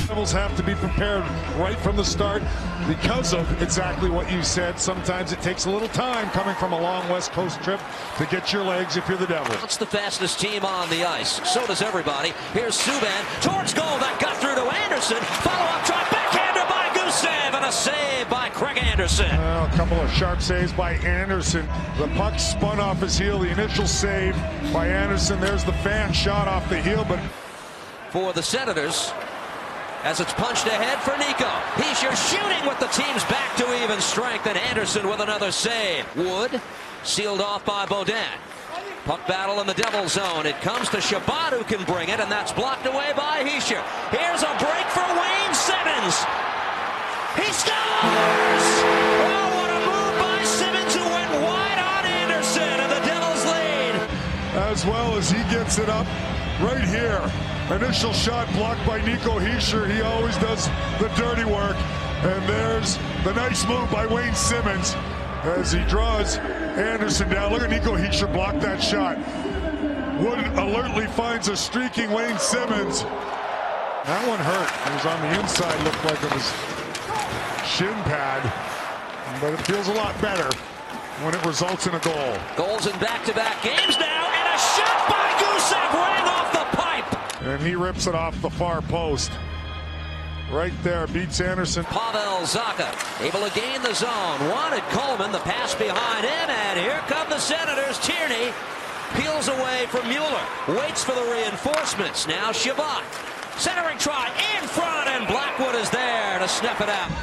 Devils have to be prepared right from the start because of exactly what you said. Sometimes it takes a little time coming from a long West Coast trip to get your legs if you're the Devils. That's the fastest team on the ice. So does everybody. Here's Subban towards goal. That got through to Anderson. Follow-up try. Backhander by Gusev. And a save by Craig Anderson. Well, a couple of sharp saves by Anderson. The puck spun off his heel. The initial save by Anderson. There's the fan shot off the heel. But for the Senators, as it's punched ahead for Nico. Hischier shooting with the team's back to even strength, and Anderson with another save. Wood sealed off by Beaudin. Puck battle in the Devil zone. It comes to Chabot, who can bring it, and that's blocked away by Hischier. Here's a break for Wayne Simmonds. He scores! Oh, what a move by Simmonds, who went wide on Anderson, and the Devils lead. As well as he gets it up right here. Initial shot blocked by Nico Hischier. He always does the dirty work. And there's the nice move by Wayne Simmonds as he draws Anderson down. Look at Nico Hischier block that shot. Wood alertly finds a streaking Wayne Simmonds. That one hurt. It was on the inside, looked like it was shin pad. But it feels a lot better when it results in a goal. Goals in back-to-back games now, and a shot by Gusev rang off the pipe. And he rips it off the far post. Right there, beats Anderson. Pavel Zacha able to gain the zone. Wanted Coleman, the pass behind him, and here come the Senators. Tierney peels away from Mueller. Waits for the reinforcements. Now Chabot. Centering try in front, and Blackwood is there to snuff it out.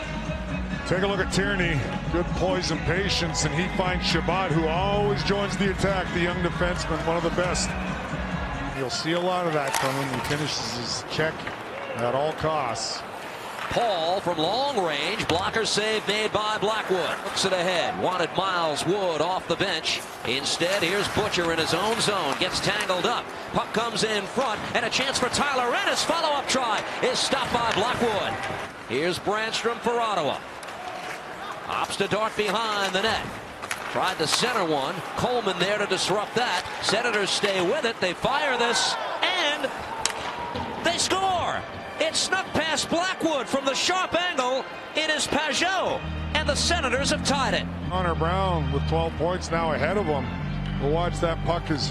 Take a look at Tierney. Good poise and patience, and he finds Chabot, who always joins the attack. The young defenseman, one of the best. You'll see a lot of that from him. He finishes his check at all costs. Paul from long range. Blocker save made by Blackwood. Looks it ahead. Wanted Miles Wood off the bench. Instead, here's Butcher in his own zone. Gets tangled up. Puck comes in front, and a chance for Tyler Ennis. Follow-up try is stopped by Blackwood. Here's Brandstrom for Ottawa. Opts to dart behind the net. Tried to center one. Coleman there to disrupt that. Senators stay with it. They fire this, and they score. It snuck past Blackwood from the sharp angle. It is Pajot, and the Senators have tied it. Connor Brown with 12 points now ahead of him. We'll watch that puck is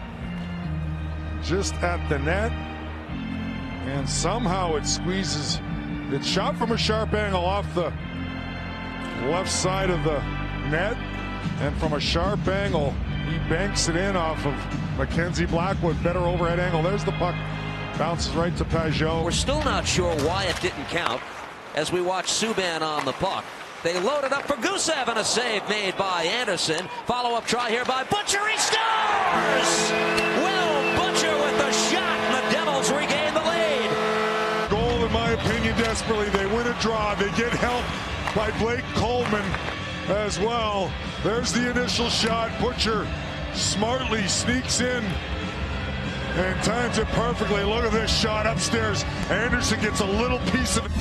just at the net, and somehow it squeezes. It's shot from a sharp angle off the left side of the net, and from a sharp angle he banks it in off of Mackenzie Blackwood. Better overhead angle. There's the puck. Bounces right to Pajot. We're still not sure why it didn't count as we watch Subban on the puck. They loaded up for Gusev, and a save made by Anderson. Follow-up try here by Butcher. He scores! Will Butcher with the shot, and the Devils regain the lead. Goal, in my opinion, desperately. They win a draw. They get help by Blake Coleman as well. There's the initial shot. Butcher smartly sneaks in and times it perfectly. Look at this shot upstairs. Anderson gets a little piece of it.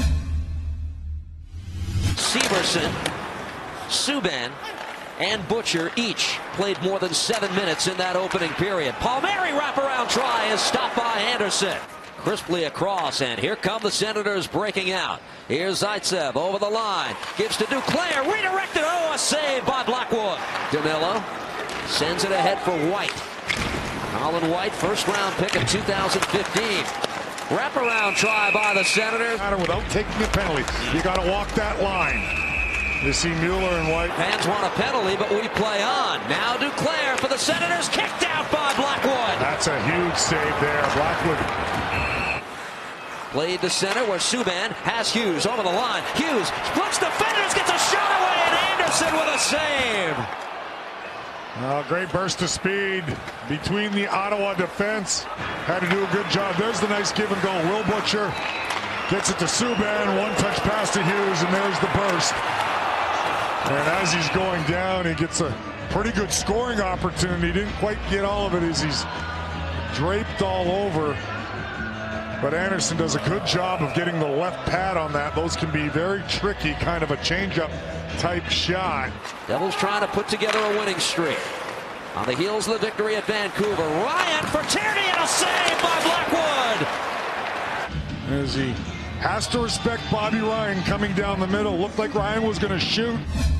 Severson, Subban, and Butcher each played more than 7 minutes in that opening period. Palmieri wraparound try is stopped by Anderson. Crisply across, and here come the Senators breaking out. Here's Zaitsev over the line. Gives to Duclair. Redirected. Oh, a save by Blackwood. Danilo sends it ahead for White. Colin White, first-round pick of 2015. Wraparound try by the Senators. Without taking a penalty. You got to walk that line. You see Mueller and White. Fans want a penalty, but we play on. Now Duclair for the Senators. Kicked out by Blackwood. That's a huge save there. Blackwood. Played to center where Subban has Hughes over the line. Hughes splits defenders, gets a shot away, and Anderson with a save. Great burst of speed between the Ottawa defense. Had to do a good job. There's the nice give and go. Will Butcher gets it to Subban. One touch pass to Hughes, and there's the burst. And as he's going down, he gets a pretty good scoring opportunity. Didn't quite get all of it as he's draped all over. But Anderson does a good job of getting the left pad on that. Those can be very tricky, kind of a changeup type shot. Devils trying to put together a winning streak. On the heels of the victory at Vancouver, Ryan for Tierney, and a save by Blackwood. as he has to respect Bobby Ryan coming down the middle. Looked like Ryan was going to shoot.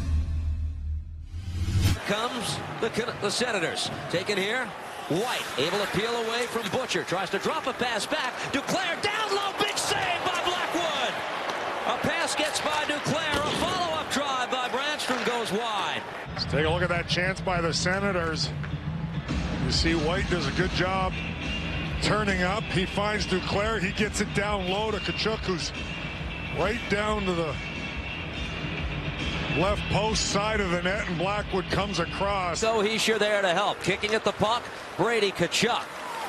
Comes the Senators. Taken here. White able to peel away from Butcher. Tries to drop a pass back. Duclair down low. Big save by Blackwood. A pass gets by Duclair. A follow-up drive by Brandstrom goes wide. Let's take a look at that chance by the Senators. You see White does a good job turning up. He finds Duclair. He gets it down low to Tkachuk, who's right down to the left post side of the net, and Blackwood comes across. So Hischier there to help. Kicking at the puck, Brady Tkachuk.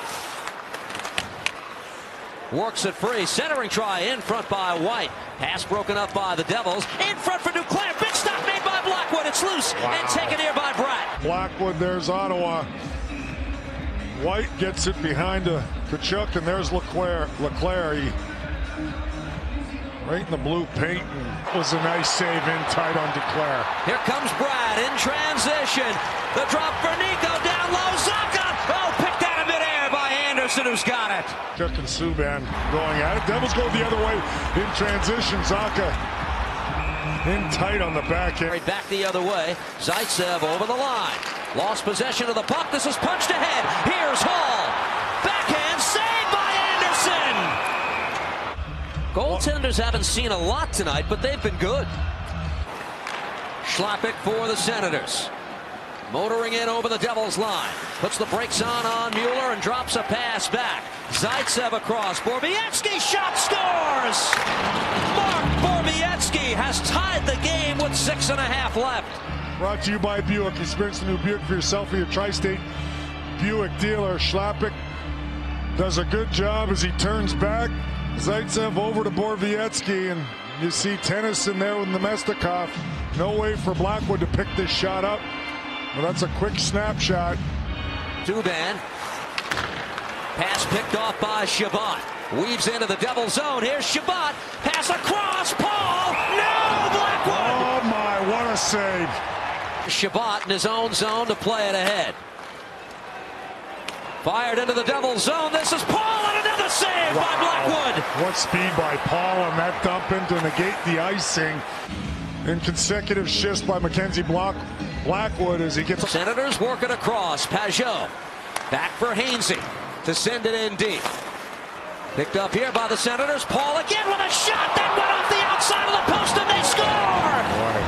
Works it free. Centering try in front by White. Pass broken up by the Devils. In front for Duclair. Big stop made by Blackwood. It's loose and taken here by Bratt. Blackwood, there's Ottawa. White gets it behind Tkachuk, and there's Leclaire. He right in the blue paint, and was a nice save in tight on Duclair. Here comes Brad in transition. The drop for Nico down low. Zacha. Oh, picked out of midair by Anderson, who's got it. Tkachuk and Subban going at it. Devils go the other way in transition. Zacha in tight on the back end. Right back the other way. Zaitsev over the line. Lost possession of the puck. This is punched ahead. Here's Hall. Backhand save by Anderson. Goaltenders haven't seen a lot tonight, but they've been good. Schlappick for the Senators. Motoring in over the Devils line. Puts the brakes on Mueller and drops a pass back. Zaitsev across. Borowiecki shot scores! Mark Borowiecki has tied the game with 6.5 left. Brought to you by Buick. Experience the new Buick for yourself or your Tri-State Buick dealer. Schlappick does a good job as he turns back. Zaitsev over to Borowiecki, and you see Tennyson there with Nemestikov. No way for Blackwood to pick this shot up. Well, that's a quick snapshot. Subban. Pass picked off by Chabot. Weaves into the Devil zone. Here's Chabot. Pass across. Paul. No, Blackwood. Oh my, what a save. Chabot in his own zone to play it ahead. Fired into the Devil zone. This is Paul, and another save by Blackwood. What speed by Paul on that dump in to negate the icing. In consecutive shifts by Mackenzie Blackwood as he gets. Senators work it across. Pajot back for Hainsey to send it in deep. Picked up here by the Senators. Paul again with a shot that went off the outside of the post, and they score.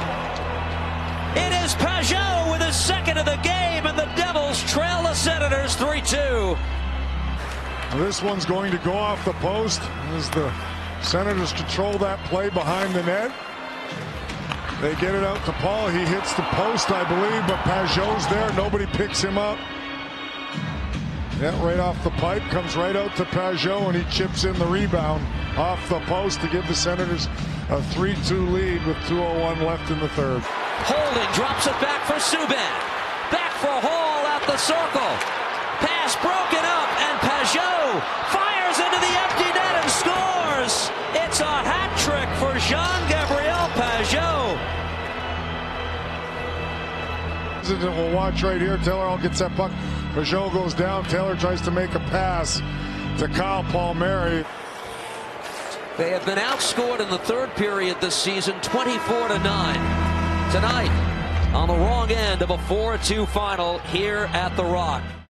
It is Pajot with his second of the game, and the Devils trail the Senators 3-2. This one's going to go off the post as the Senators control that play behind the net. They get it out to Paul. He hits the post, I believe, but Pajot's there. Nobody picks him up. Yeah, right off the pipe, comes right out to Pajot, and he chips in the rebound off the post to give the Senators a 3-2 lead with 2:01 left in the third. Holding drops it back for Subban. Back for Hall at the circle. Pass broken up, and Pajot fires into the empty net and scores. It's a hat trick for Jean-Gabriel Pajot. We'll watch right here. Taylor all gets that puck. Pajot goes down. Taylor tries to make a pass to Kyle Palmieri. They have been outscored in the third period this season, 24-9. Tonight, on the wrong end of a 4-2 final here at the Rock.